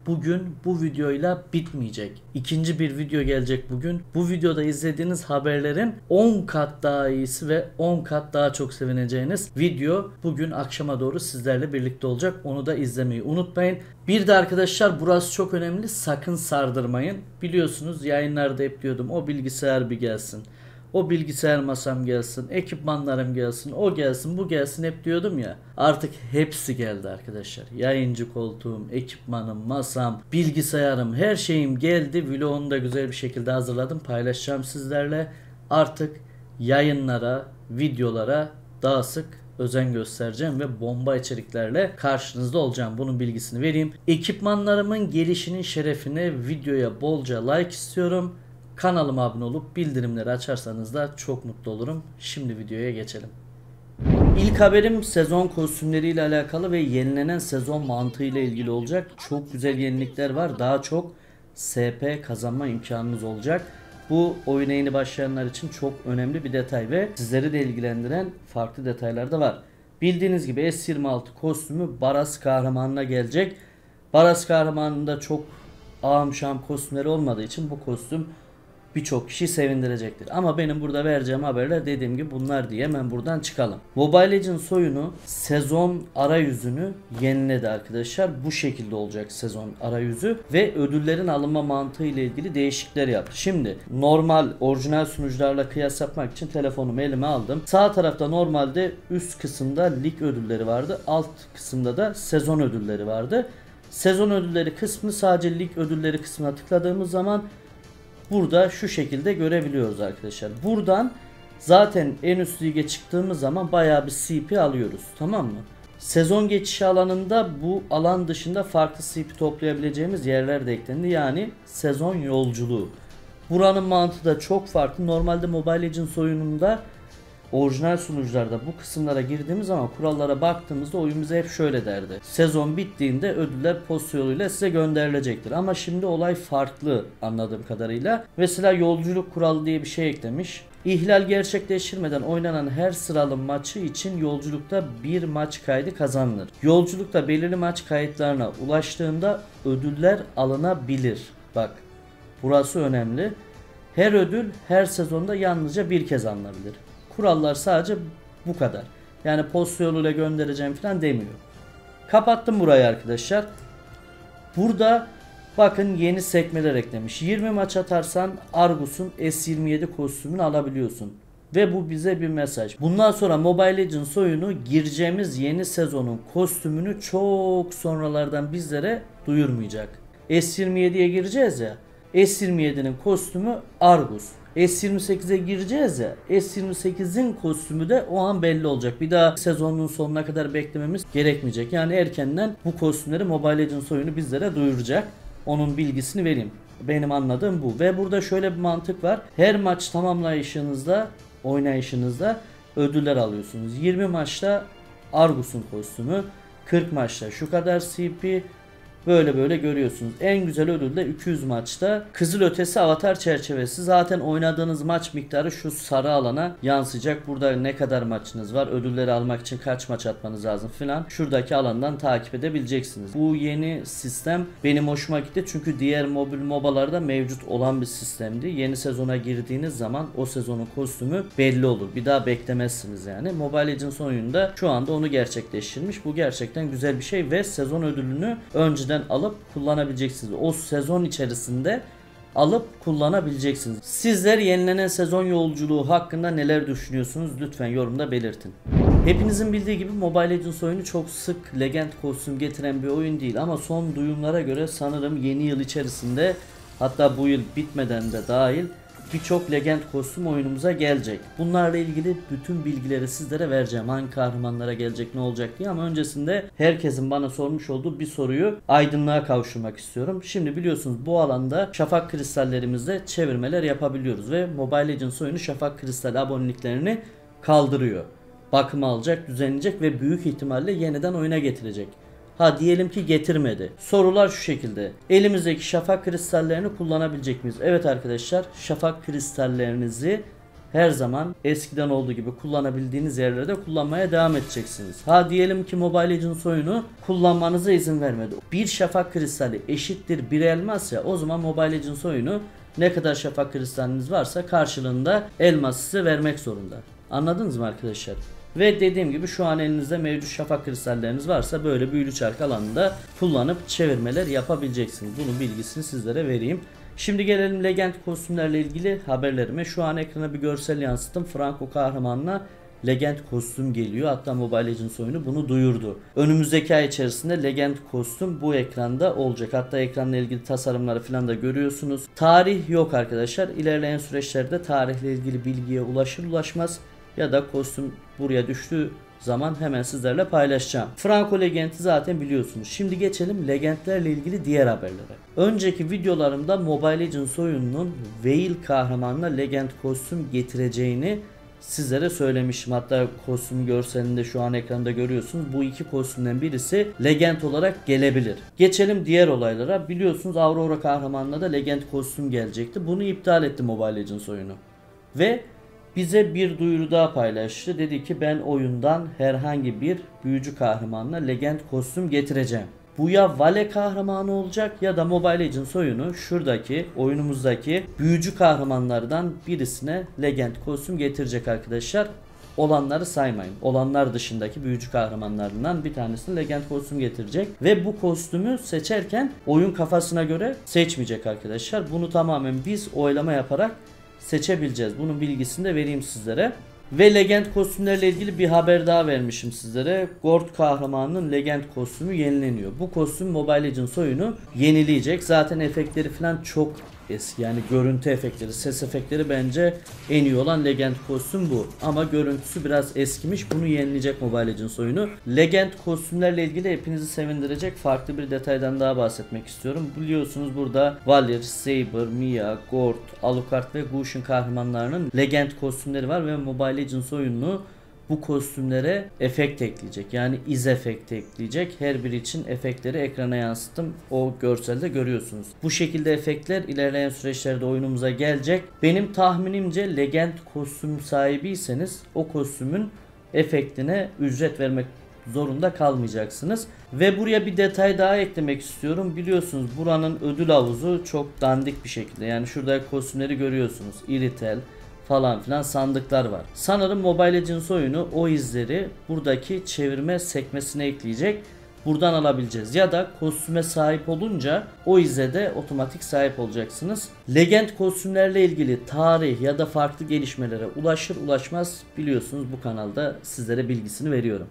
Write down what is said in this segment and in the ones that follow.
bugün bu videoyla bitmeyecek. İkinci bir video gelecek bugün. Bu videoda izlediğiniz haberlerin 10 kat daha iyisi ve 10 kat daha çok sevineceğiniz video bugün akşama doğru sizlerle birlikte olacak. Onu da izlemeyi unutmayın. Bir de arkadaşlar, burası çok önemli. Sakın sardırmayın. Biliyorsunuz yayınlarda hep diyordum, o bilgisayar bir gelsin, o bilgisayar masam gelsin, ekipmanlarım gelsin, o gelsin, bu gelsin hep diyordum ya. Artık hepsi geldi arkadaşlar. Yayıncı koltuğum, ekipmanım, masam, bilgisayarım, her şeyim geldi. Vlogunu da güzel bir şekilde hazırladım. Paylaşacağım sizlerle. Artık yayınlara, videolara daha sık özen göstereceğim ve bomba içeriklerle karşınızda olacağım. Bunun bilgisini vereyim. Ekipmanlarımın gelişinin şerefine videoya bolca like istiyorum. Kanalıma abone olup bildirimleri açarsanız da çok mutlu olurum. Şimdi videoya geçelim. İlk haberim sezon kostümleriyle alakalı ve yenilenen sezon mantığıyla ilgili olacak. Çok güzel yenilikler var. Daha çok SP kazanma imkanınız olacak. Bu oyuna yeni başlayanlar için çok önemli bir detay ve sizleri de ilgilendiren farklı detaylar da var. Bildiğiniz gibi S26 kostümü Baras kahramanına gelecek. Baras kahramanında çok ağam şam kostümleri olmadığı için bu kostüm birçok kişi sevindirecektir. Ama benim burada vereceğim haberler dediğim gibi bunlar diye hemen buradan çıkalım. Mobile Legends oyunu sezon arayüzünü yeniledi arkadaşlar. Bu şekilde olacak sezon arayüzü ve ödüllerin alınma mantığı ile ilgili değişiklikler yaptı. Şimdi normal orijinal sunucularla kıyas yapmak için telefonumu elime aldım. Sağ tarafta normalde üst kısımda lig ödülleri vardı. Alt kısımda da sezon ödülleri vardı. Sezon ödülleri kısmı sadece lig ödülleri kısmına tıkladığımız zaman burada şu şekilde görebiliyoruz arkadaşlar. Buradan zaten en üst lige çıktığımız zaman bayağı bir CP alıyoruz. Tamam mı? Sezon geçişi alanında bu alan dışında farklı CP toplayabileceğimiz yerler de eklendi. Yani sezon yolculuğu. Buranın mantığı da çok farklı. Normalde Mobile Legends oyununda orijinal sunucularda bu kısımlara girdiğimiz zaman kurallara baktığımızda oyun bize hep şöyle derdi. Sezon bittiğinde ödüller posta yoluyla size gönderilecektir. Ama şimdi olay farklı anladığım kadarıyla. Mesela yolculuk kuralı diye bir şey eklemiş. İhlal gerçekleştirmeden oynanan her sıralı maçı için yolculukta bir maç kaydı kazanılır. Yolculukta belirli maç kayıtlarına ulaştığında ödüller alınabilir. Bak, burası önemli. Her ödül her sezonda yalnızca bir kez alınabilir. Kurallar sadece bu kadar. Yani posta yoluyla göndereceğim falan demiyor. Kapattım burayı arkadaşlar. Burada bakın yeni sekmeler eklemiş. 20 maç atarsan Argus'un S27 kostümünü alabiliyorsun. Ve bu bize bir mesaj. Bundan sonra Mobile Legends oyunu gireceğimiz yeni sezonun kostümünü çok sonralardan bizlere duyurmayacak. S27'ye gireceğiz ya. S27'nin kostümü Argus. S28'e gireceğiz ya, S28'in kostümü de o an belli olacak. Bir daha sezonun sonuna kadar beklememiz gerekmeyecek. Yani erkenden bu kostümleri Mobile Legends oyunu bizlere duyuracak. Onun bilgisini vereyim. Benim anladığım bu. Ve burada şöyle bir mantık var. Her maç tamamlayışınızda, oynayışınızda ödüller alıyorsunuz. 20 maçta Argus'un kostümü, 40 maçta şu kadar CP, böyle görüyorsunuz. En güzel ödül de 200 maçta kızılötesi avatar çerçevesi. Zaten oynadığınız maç miktarı şu sarı alana yansıyacak. Burada ne kadar maçınız var, ödülleri almak için kaç maç atmanız lazım filan. Şuradaki alandan takip edebileceksiniz. Bu yeni sistem benim hoşuma gitti. Çünkü diğer mobil MOBA'larda mevcut olan bir sistemdi. Yeni sezona girdiğiniz zaman o sezonun kostümü belli olur. Bir daha beklemezsiniz yani. Mobile Legends oyununda şu anda onu gerçekleştirmiş. Bu gerçekten güzel bir şey ve sezon ödülünü önceden alıp kullanabileceksiniz. O sezon içerisinde alıp kullanabileceksiniz. Sizler yenilenen sezon yolculuğu hakkında neler düşünüyorsunuz? Lütfen yorumda belirtin. Hepinizin bildiği gibi Mobile Legends oyunu çok sık legend kostüm getiren bir oyun değil ama son duyumlara göre sanırım yeni yıl içerisinde, hatta bu yıl bitmeden de dahil, birçok legend kostüm oyunumuza gelecek. Bunlarla ilgili bütün bilgileri sizlere vereceğim. Hangi kahramanlara gelecek, ne olacak diye, ama öncesinde herkesin bana sormuş olduğu bir soruyu aydınlığa kavuşturmak istiyorum. Şimdi biliyorsunuz bu alanda şafak kristallerimizle çevirmeler yapabiliyoruz ve Mobile Legends oyunu şafak kristal aboneliklerini kaldırıyor. Bakım alacak, düzenleyecek ve büyük ihtimalle yeniden oyuna getirecek. Ha diyelim ki getirmedi. Sorular şu şekilde. Elimizdeki şafak kristallerini kullanabilecek miyiz? Evet arkadaşlar, şafak kristallerinizi her zaman eskiden olduğu gibi kullanabildiğiniz yerlerde kullanmaya devam edeceksiniz. Ha diyelim ki Mobile Legends oyunu kullanmanıza izin vermedi. Bir şafak kristali eşittir bir elmas ya, o zaman Mobile Legends oyunu ne kadar şafak kristaliniz varsa karşılığında elmas size vermek zorunda. Anladınız mı arkadaşlar? Ve dediğim gibi şu an elinizde mevcut şafak kristalleriniz varsa böyle büyülü çark alanında kullanıp çevirmeler yapabileceksiniz. Bunun bilgisini sizlere vereyim. Şimdi gelelim Legend kostümlerle ilgili haberlerime. Şu an ekrana bir görsel yansıttım. Franco kahramanına Legend kostüm geliyor. Hatta Mobile Legends oyunu bunu duyurdu. Önümüzdeki ay içerisinde Legend kostüm bu ekranda olacak. Hatta ekranla ilgili tasarımları falan da görüyorsunuz. Tarih yok arkadaşlar. İlerleyen süreçlerde tarihle ilgili bilgiye ulaşır ulaşmaz ya da kostüm buraya düştüğü zaman hemen sizlerle paylaşacağım. Franco Legend'i zaten biliyorsunuz. Şimdi geçelim Legend'lerle ilgili diğer haberlere. Önceki videolarımda Mobile Legends oyununun Veil kahramanına Legend kostüm getireceğini sizlere söylemiştim. Hatta kostüm görselinde şu an ekranda görüyorsunuz. Bu iki kostümden birisi Legend olarak gelebilir. Geçelim diğer olaylara. Biliyorsunuz Aurora kahramanına da Legend kostüm gelecekti. Bunu iptal etti Mobile Legends oyunu. Ve bize bir duyuru daha paylaştı. Dedi ki ben oyundan herhangi bir büyücü kahramanına Legend kostüm getireceğim. Bu ya Vale kahramanı olacak ya da Mobile Legends oyunu şuradaki oyunumuzdaki büyücü kahramanlardan birisine Legend kostüm getirecek arkadaşlar. Olanları saymayın. Olanlar dışındaki büyücü kahramanlarından bir tanesine Legend kostüm getirecek. Ve bu kostümü seçerken oyun kafasına göre seçmeyecek arkadaşlar. Bunu tamamen biz oylama yaparak seçebileceğiz. Bunun bilgisini de vereyim sizlere. Ve Legend kostümlerle ilgili bir haber daha vermişim sizlere. Gord kahramanının Legend kostümü yenileniyor. Bu kostüm Mobile Legends oyunu yenileyecek. Zaten efektleri falan çok eski. Yani görüntü efektleri, ses efektleri bence en iyi olan Legend kostüm bu. Ama görüntüsü biraz eskimiş. Bunu yenileyecek Mobile Legends oyunu. Legend kostümlerle ilgili hepinizi sevindirecek farklı bir detaydan daha bahsetmek istiyorum. Biliyorsunuz burada Valir, Saber, Mia, Gord, Alucard ve Gush'un kahramanlarının Legend kostümleri var ve Mobile Legends oyununu bu kostümlere efekt ekleyecek. Yani iz efekti ekleyecek. Her biri için efektleri ekrana yansıttım. O görselde görüyorsunuz. Bu şekilde efektler ilerleyen süreçlerde oyunumuza gelecek. Benim tahminimce Legend kostüm sahibiyseniz o kostümün efektine ücret vermek zorunda kalmayacaksınız. Ve buraya bir detay daha eklemek istiyorum. Biliyorsunuz buranın ödül havuzu çok dandik bir şekilde. Yani şurada kostümleri görüyorsunuz. Iritel falan filan sandıklar var. Sanırım Mobile Legends oyunu o izleri buradaki çevirme sekmesine ekleyecek. Buradan alabileceğiz. Ya da kostüme sahip olunca o ize de otomatik sahip olacaksınız. Legend kostümlerle ilgili tarih ya da farklı gelişmelere ulaşır ulaşmaz biliyorsunuz bu kanalda sizlere bilgisini veriyorum.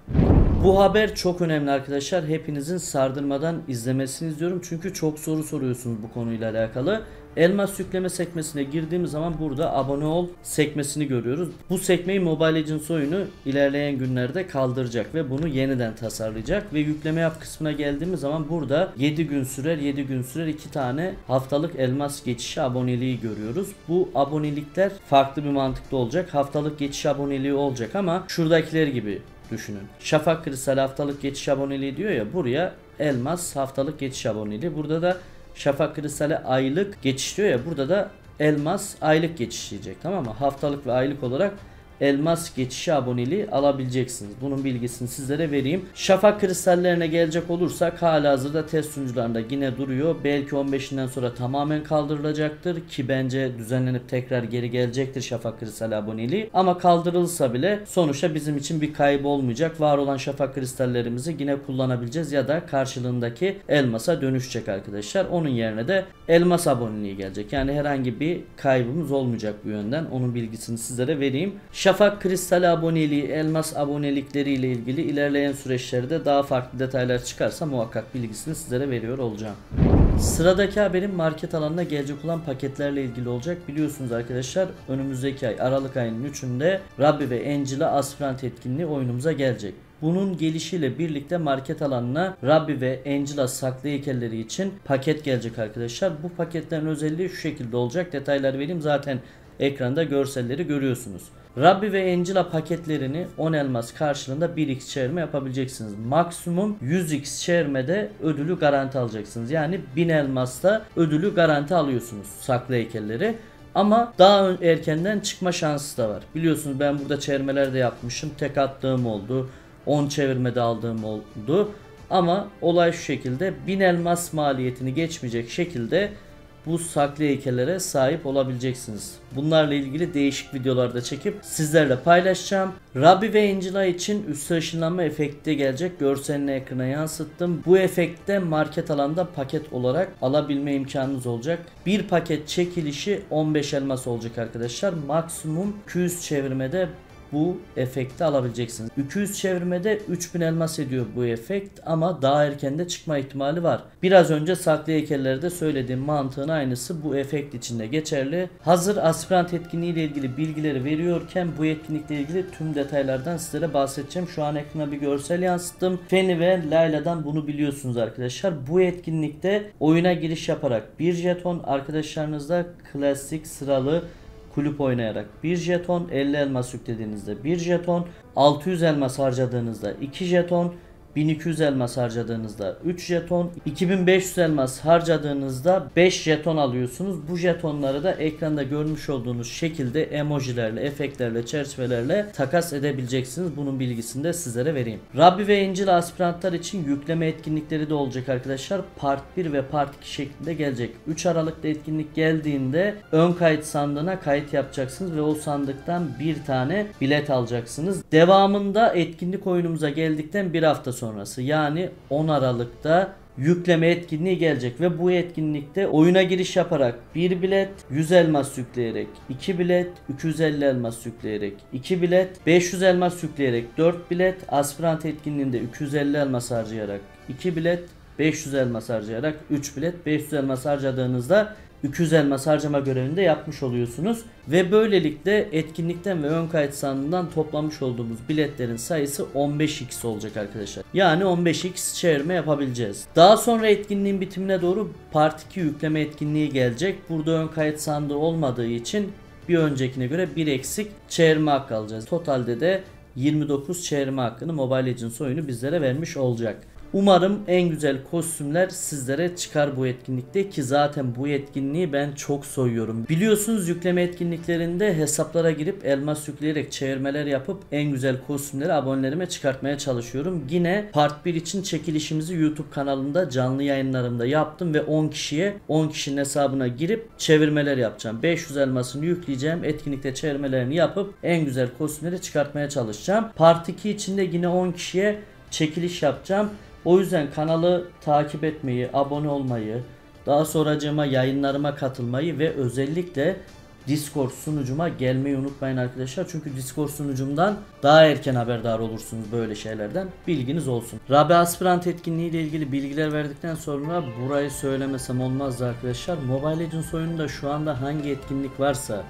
Bu haber çok önemli arkadaşlar. Hepinizin sardırmadan izlemesini istiyorum. Çünkü çok soru soruyorsunuz bu konuyla alakalı. Elmas yükleme sekmesine girdiğimiz zaman burada abone ol sekmesini görüyoruz. Bu sekmeyi Mobile Legends oyunu ilerleyen günlerde kaldıracak ve bunu yeniden tasarlayacak. Ve yükleme yap kısmına geldiğimiz zaman burada 7 gün sürer 2 tane haftalık elmas geçişi aboneliği görüyoruz. Bu abonelikler farklı bir mantıkta olacak. Haftalık geçiş aboneliği olacak ama şuradakiler gibi düşünün. Şafak Kristal haftalık geçiş aboneliği diyor ya, buraya elmas haftalık geçiş aboneliği. Burada da Şafak Kristal'e aylık geçiş diyor ya, burada da elmas aylık geçişleyecek, tamam mı? Haftalık ve aylık olarak elmas geçişi aboneliği alabileceksiniz. Bunun bilgisini sizlere vereyim. Şafak kristallerine gelecek olursak halihazırda test sunucularında yine duruyor. Belki 15'inden sonra tamamen kaldırılacaktır ki bence düzenlenip tekrar geri gelecektir şafak kristal aboneliği. Ama kaldırılsa bile sonuçta bizim için bir kaybı olmayacak. Var olan şafak kristallerimizi yine kullanabileceğiz ya da karşılığındaki elmasa dönüşecek arkadaşlar. Onun yerine de elmas aboneliği gelecek. Yani herhangi bir kaybımız olmayacak bu yönden. Onun bilgisini sizlere vereyim. Şafak kristal aboneliği, elmas abonelikleri ile ilgili ilerleyen süreçlerde daha farklı detaylar çıkarsa muhakkak bilgisini sizlere veriyor olacağım. Sıradaki haberim market alanına gelecek olan paketlerle ilgili olacak. Biliyorsunuz arkadaşlar, önümüzdeki ay Aralık ayının 3'ünde Rabbi ve Angela Aspirant etkinliği oyunumuza gelecek. Bunun gelişiyle birlikte market alanına Rabbi ve Angela saklı heykelleri için paket gelecek arkadaşlar. Bu paketlerin özelliği şu şekilde olacak. Detayları vereyim, zaten ekranda görselleri görüyorsunuz. Rabbi ve Angela paketlerini 10 elmas karşılığında 1x çevirme yapabileceksiniz. Maksimum 100x çevirmede ödülü garanti alacaksınız. Yani 1000 elmasta ödülü garanti alıyorsunuz saklı heykelleri. Ama daha erkenden çıkma şansı da var. Biliyorsunuz ben burada çevirmeler de yapmışım. Tek attığım oldu. 10 çevirmede aldığım oldu. Ama olay şu şekilde, 1000 elmas maliyetini geçmeyecek şekilde bu saklı heykellere sahip olabileceksiniz. Bunlarla ilgili değişik videolarda çekip sizlerle paylaşacağım. Rabbi ve Angela için üstü ışınlanma efekti de gelecek. Görselini ekrana yansıttım. Bu efektte market alanda paket olarak alabilme imkanınız olacak. Bir paket çekilişi 15 elmas olacak arkadaşlar. Maksimum 200 çevirmede bu efekti alabileceksiniz. 200 çevirmede 3000 elmas ediyor bu efekt ama daha erken de çıkma ihtimali var. Biraz önce saklı heykellerde söylediğim mantığın aynısı bu efekt içinde geçerli. Hazır aspirant etkinliği ile ilgili bilgileri veriyorken bu etkinlikle ilgili tüm detaylardan sizlere bahsedeceğim. Şu an ekrana bir görsel yansıttım. Feni ve Layla'dan bunu biliyorsunuz arkadaşlar. Bu etkinlikte oyuna giriş yaparak bir jeton, arkadaşlarınızla klasik sıralı kulüp oynayarak 1 jeton, 50 elmas yüklediğinizde 1 jeton, 600 elmas harcadığınızda 2 jeton, 1200 elmas harcadığınızda 3 jeton, 2500 elmas harcadığınızda 5 jeton alıyorsunuz. Bu jetonları da ekranda görmüş olduğunuz şekilde emojilerle, efektlerle, çerçevelerle takas edebileceksiniz. Bunun bilgisini de sizlere vereyim. Rabbi ve Angela aspirantlar için yükleme etkinlikleri de olacak arkadaşlar. Part 1 ve Part 2 şeklinde gelecek. 3 Aralık'ta etkinlik geldiğinde ön kayıt sandığına kayıt yapacaksınız ve o sandıktan bir tane bilet alacaksınız. Devamında etkinlik oyunumuza geldikten bir hafta sonrası yani 10 Aralık'ta yükleme etkinliği gelecek ve bu etkinlikte oyuna giriş yaparak 1 bilet 100 elmas yükleyerek, 2 bilet 250 elmas yükleyerek, 2 bilet 500 elmas yükleyerek, 4 bilet aspirant etkinliğinde 250 elmas harcayarak, 2 bilet 500 elmas harcayarak, 3 bilet 500 elmas harcadığınızda 200 elmas harcama görevini de yapmış oluyorsunuz. Ve böylelikle etkinlikten ve ön kayıt sandığından toplamış olduğumuz biletlerin sayısı 15x olacak arkadaşlar. Yani 15x çevirme yapabileceğiz. Daha sonra etkinliğin bitimine doğru Part 2 yükleme etkinliği gelecek. Burada ön kayıt sandığı olmadığı için bir öncekine göre bir eksik çevirme hakkı alacağız. Totalde de 29 çevirme hakkını Mobile Legends oyunu bizlere vermiş olacak. Umarım en güzel kostümler sizlere çıkar bu etkinlikte ki zaten bu etkinliği ben çok soyuyorum. Biliyorsunuz yükleme etkinliklerinde hesaplara girip elmas yükleyerek çevirmeler yapıp en güzel kostümleri abonelerime çıkartmaya çalışıyorum. Yine Part 1 için çekilişimizi YouTube kanalında canlı yayınlarımda yaptım ve 10 kişinin hesabına girip çevirmeler yapacağım. 500 elmasını yükleyeceğim. Etkinlikte çevirmelerini yapıp en güzel kostümleri çıkartmaya çalışacağım. Part 2 için de yine 10 kişiye çekiliş yapacağım. O yüzden kanalı takip etmeyi, abone olmayı, daha sonracığıma yayınlarıma katılmayı ve özellikle Discord sunucuma gelmeyi unutmayın arkadaşlar. Çünkü Discord sunucumdan daha erken haberdar olursunuz böyle şeylerden. Bilginiz olsun. Rabbi Aspirant etkinliği ile ilgili bilgiler verdikten sonra burayı söylemesem olmazdı arkadaşlar. Mobile Legends oyununda şu anda hangi etkinlik varsa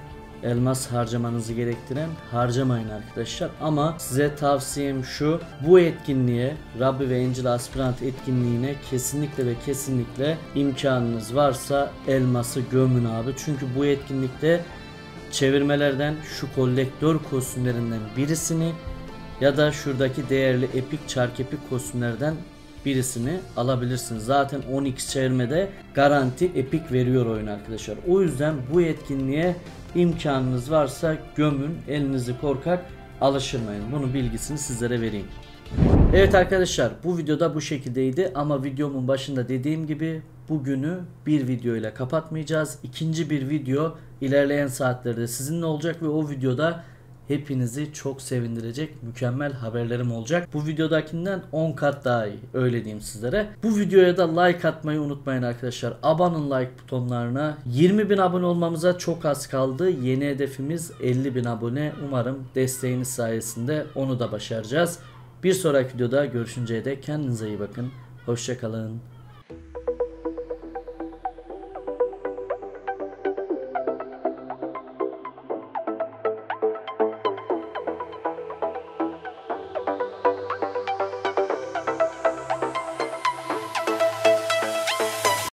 elmas harcamanızı gerektiren harcamayın arkadaşlar. Ama size tavsiyem şu: bu etkinliğe, Rabbi ve Angela aspirant etkinliğine kesinlikle ve kesinlikle imkanınız varsa elması gömün abi. Çünkü bu etkinlikte çevirmelerden şu kolektör kostümlerinden birisini ya da şuradaki değerli epik çark epik kostümlerden birisini alabilirsiniz. Zaten 10x çevirmede garanti epik veriyor oyun arkadaşlar. O yüzden bu etkinliğe imkanınız varsa gömün, elinizi korkak alıştırmayın. Bunun bilgisini sizlere vereyim. Evet arkadaşlar, bu videoda bu şekildeydi ama videomun başında dediğim gibi bugünü bir video ile kapatmayacağız. İkinci bir video ilerleyen saatlerde sizinle olacak ve o videoda hepinizi çok sevindirecek mükemmel haberlerim olacak. Bu videodakinden 10 kat daha iyi, öyle diyeyim sizlere. Bu videoya da like atmayı unutmayın arkadaşlar. Abanın like butonlarına. 20.000 abone olmamıza çok az kaldı. Yeni hedefimiz 50.000 abone. Umarım desteğiniz sayesinde onu da başaracağız. Bir sonraki videoda görüşünceye dek kendinize iyi bakın. Hoşça kalın.